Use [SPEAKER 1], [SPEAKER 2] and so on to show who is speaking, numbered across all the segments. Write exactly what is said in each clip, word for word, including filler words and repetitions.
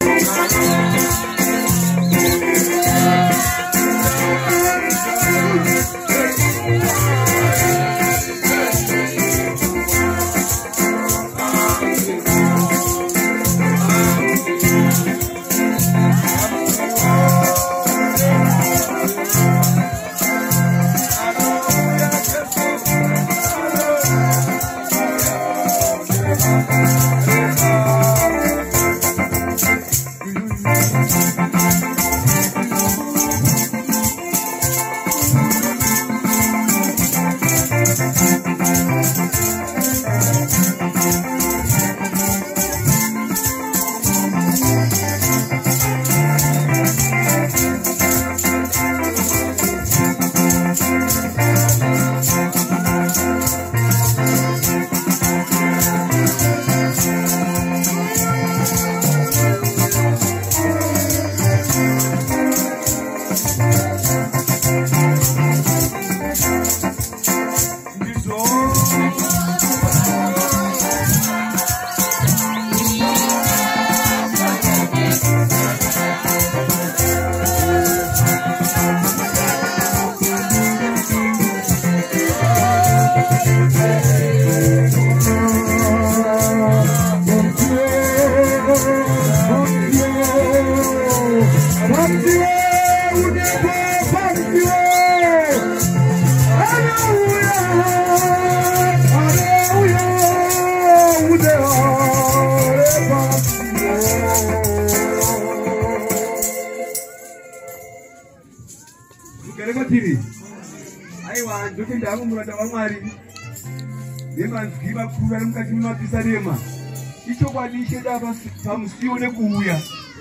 [SPEAKER 1] Aiwa ndopinda hapo muranda wa Mwari. Binaskypee kuva mukati memapisarema. Icho kwadishe dava pamusiwo nekuuya.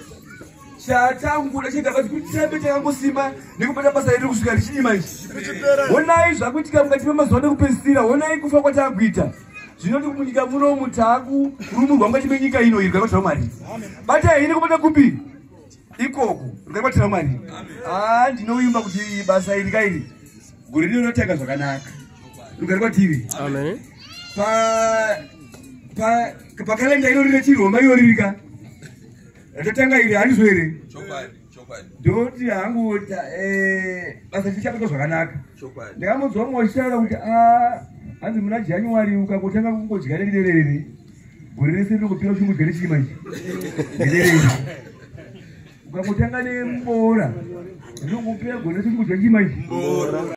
[SPEAKER 1] Chatangura chedava kuti tirambe takangosima nekubata basa redu kusvika richidima ichi. Honai zvakuitika mukati memazuva nekupedzisira, honai kufa kwatakuita. Zvinoti munyika muno mutaku kurumurwa mukati menyika ino iri rwakabatira Mwari. Bata ine kubata kupi ikoko rwakabatira Mwari. Ah, ndinoimba kuti basa iri kairi gore rinotanga zvakanaka. Rugare kwatiri.
[SPEAKER 2] Amen.
[SPEAKER 1] Pa pa pakalenda ino rine chiroma iyoririka. Ratotanga iri handizo here.
[SPEAKER 3] Chokwadi, chokwadi.
[SPEAKER 1] Ndoti hangu eh basa chichapeka zvakanaka.
[SPEAKER 3] Chokwadi.
[SPEAKER 1] Ndakamudzwa mwashara kuti ah hanzi muna January ukangotanga kungodya nederere. Gore rese ndokupira chimudya nechima ichi. Nederere. Ukangotanga nembora. Ndokupira gore rese chimudya nechima ichi.
[SPEAKER 3] Mbora.